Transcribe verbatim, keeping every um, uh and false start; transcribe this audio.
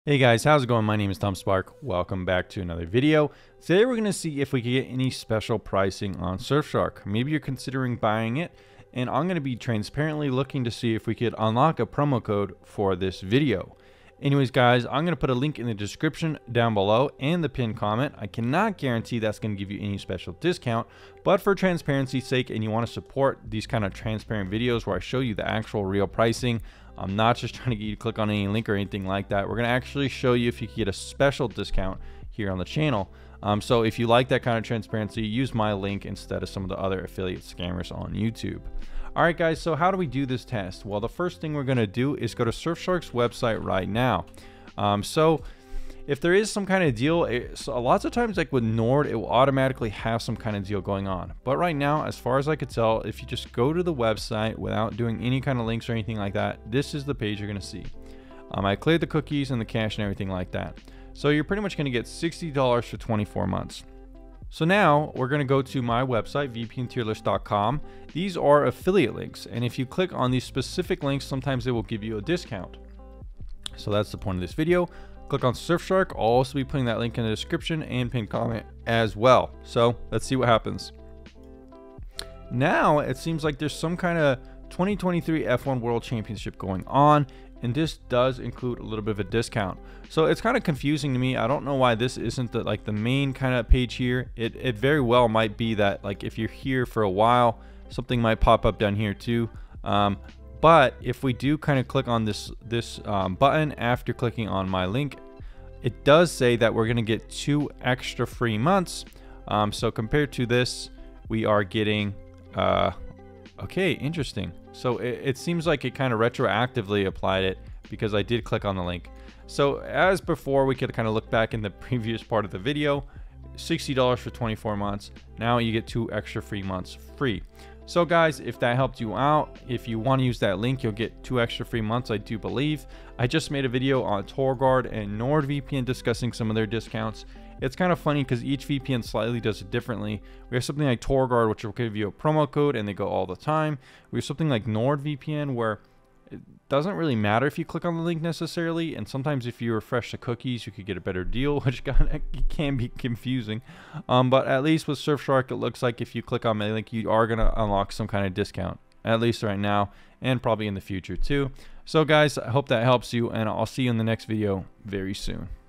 Hey guys, how's it going? My name is Tom Spark. Welcome back to another video. Today we're going to see if we can get any special pricing on Surfshark. Maybe you're considering buying it, and I'm going to be transparently looking to see if we could unlock a promo code for this video. Anyways guys, I'm going to put a link in the description down below and the pinned comment. I cannot guarantee that's going to give you any special discount, but for transparency's sake and you want to support these kind of transparent videos where I show you the actual real pricing, I'm not just trying to get you to click on any link or anything like that. We're going to actually show you if you can get a special discount here on the channel. Um, so if you like that kind of transparency, use my link instead of some of the other affiliate scammers on YouTube. All right, guys, so how do we do this test? Well, the first thing we're going to do is go to Surfshark's website right now. Um, so if there is some kind of deal, it, so lots of times like with Nord, it will automatically have some kind of deal going on. But right now, as far as I could tell, if you just go to the website without doing any kind of links or anything like that, this is the page you're going to see. Um, I cleared the cookies and the cache and everything like that. So you're pretty much going to get sixty dollars for twenty-four months. So now we're going to go to my website, V P N tier list dot com. These are affiliate links. And if you click on these specific links, sometimes they will give you a discount. So that's the point of this video. Click on Surfshark. I'll also be putting that link in the description and pinned comment as well. So let's see what happens. Now it seems like there's some kind of twenty twenty-three F one World Championship going on, and this does include a little bit of a discount. So it's kind of confusing to me. I don't know why this isn't the, like the main kind of page here. It, it very well might be that like if you're here for a while, something might pop up down here too. Um, But if we do kind of click on this this um, button after clicking on my link, it does say that we're going to get two extra free months. Um, so compared to this, we are getting, uh, okay, interesting. So it, it seems like it kind of retroactively applied it because I did click on the link. So as before, we could kind of look back in the previous part of the video, sixty dollars for twenty-four months. Now you get two extra free months free. So guys, if that helped you out, if you want to use that link, you'll get two extra free months, I do believe. I just made a video on TorGuard and NordVPN discussing some of their discounts. It's kind of funny because each V P N slightly does it differently. We have something like TorGuard, which will give you a promo code and they go all the time. We have something like NordVPN where it doesn't really matter if you click on the link necessarily, and sometimes if you refresh the cookies you could get a better deal, which can be confusing. Um, but at least with Surfshark, it looks like if you click on my link, you are going to unlock some kind of discount, at least right now and probably in the future too. So guys, I hope that helps you, and I'll see you in the next video very soon.